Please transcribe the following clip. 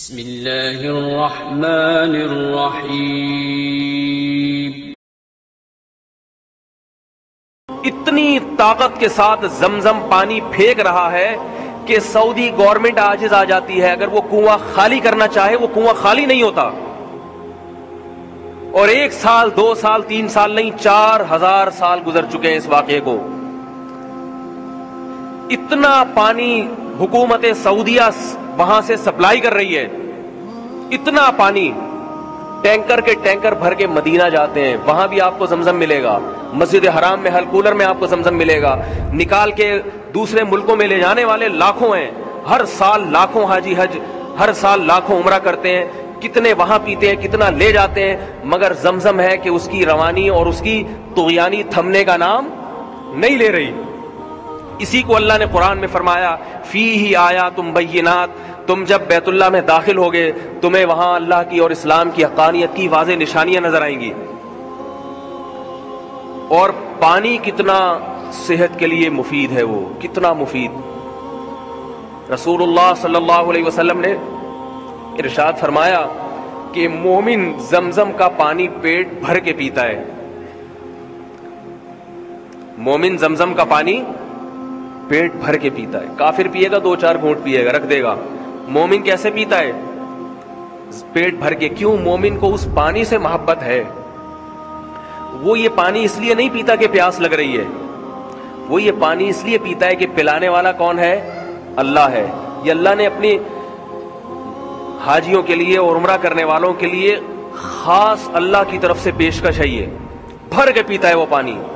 بسم اللہ الرحمن الرحیم۔ اتنی طاقت کے ساتھ زمزم پانی پھینک رہا ہے کہ سعودی گورنمنٹ عاجز آ جاتی ہے، اگر وہ کنواں خالی کرنا چاہے وہ کنواں خالی نہیں ہوتا، اور 1 سال 2 سال 3 سال نہیں 4000 سال گزر چکے ہیں اس واقعے کو۔ اتنا پانی حکومت سعودیہ وہاں سے سپلائی کر رہی ہے، اتنا پانی ٹینکر کے ٹینکر بھر کے مدینہ جاتے ہیں، وہاں بھی آپ کو زمزم ملے گا، مسجد حرام میں ہل کولر میں آپ کو زمزم ملے گا، نکال کے دوسرے ملکوں میں لے جانے والے لاکھوں ہیں، ہر سال لاکھوں حاجی حج، ہر سال لاکھوں عمرہ کرتے ہیں، کتنے وہاں پیتے ہیں، کتنا لے جاتے ہیں، مگر زمزم ہے کہ اس کی روانی اور اس کی طغیانی تھمنے کا نام نہیں لے رہی۔ اسی کو اللہ نے قرآن میں فرمایا فیہ آیات بینات، تم جب بیت اللہ میں داخل ہوگے تمہیں وہاں اللہ کی اور اسلام کی حقانیت کی واضح نشانیاں نظر آئیں گی۔ اور پانی کتنا صحت کے لیے مفید ہے، وہ کتنا مفید۔ رسول اللہ صلی اللہ علیہ وسلم نے ارشاد فرمایا کہ مومن زمزم کا پانی پیٹ بھر کے پیتا ہے، مومن زمزم کا پانی پیٹ بھر کے پیتا ہے۔ کافر پیے گا 2-4 گھونٹ پیے گا، رکھ دے گا، مومن کیسے پیتا ہے؟ پیٹ بھر کے۔ کیوں؟ مومن کو اس پانی سے محبت ہے، وہ یہ پانی اس لیے نہیں پیتا کہ پیاس لگ رہی ہے، وہ یہ پانی اس لیے پیتا ہے کہ پلانے والا کون ہے؟ اللہ ہے۔ یہ اللہ نے اپنی حاجیوں کے لیے اور عمرہ کرنے والوں کے لیے خاص اللہ کی طرف سے پیشکش ہے، یہ بھر کے پیتا ہے وہ پانی۔